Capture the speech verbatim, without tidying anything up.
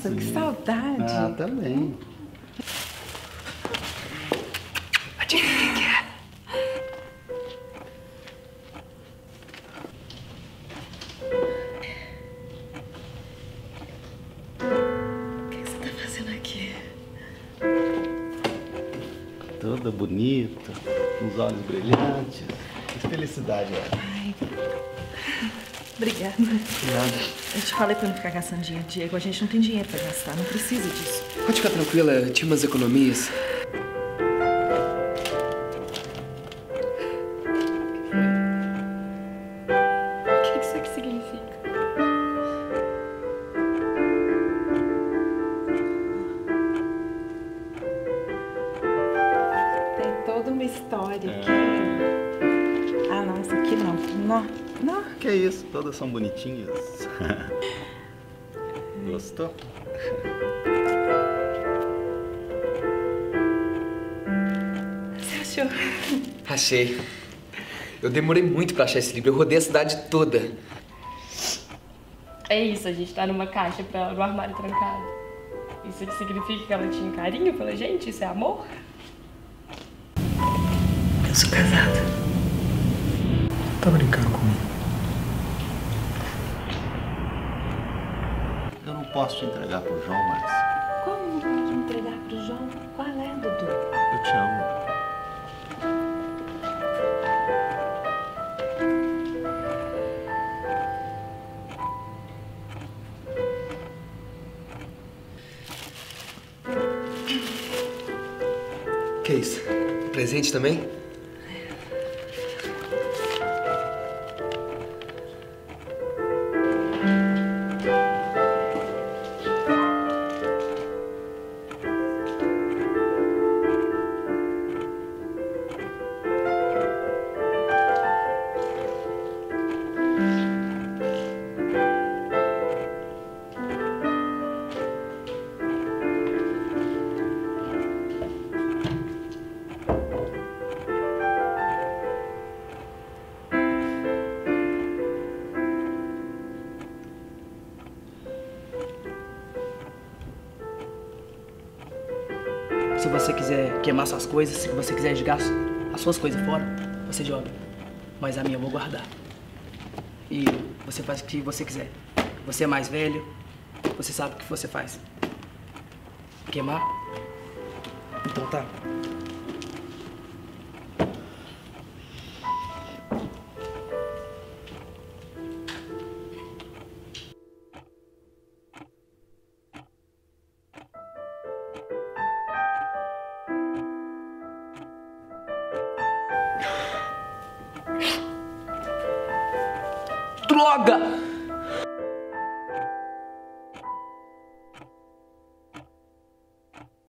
Nossa, que saudade. Ah, também. Adivinha o que é? O que você tá fazendo aqui? Toda bonita, com os olhos brilhantes. Que felicidade é. Ai, obrigada. Nada. Eu te falei pra não ficar gastando dinheiro, Diego. A gente não tem dinheiro pra gastar, não precisa disso. Pode ficar tranquila, eu tinha umas economias. O que isso aqui significa? Tem toda uma história aqui. Ah, não, essa aqui não. Não, não. Que isso, todas são bonitinhas. Gostou? Você achou? Achei. Eu demorei muito pra achar esse livro, eu rodei a cidade toda. É isso, a gente tá numa caixa pra ela, no armário trancado. Isso que significa que ela tinha carinho pela gente? Isso é amor? Eu sou casada. Tá brincando comigo? Eu não posso te entregar pro João, mas Como não pode entregar pro João? Qual é, Dudu? eu te amo. Que isso? Presente também? Se você quiser queimar suas coisas, se você quiser jogar as suas coisas fora, você joga. Mas a minha eu vou guardar. E você faz o que você quiser. Você é mais velho, você sabe o que você faz. Queimar? Então tá. Droga!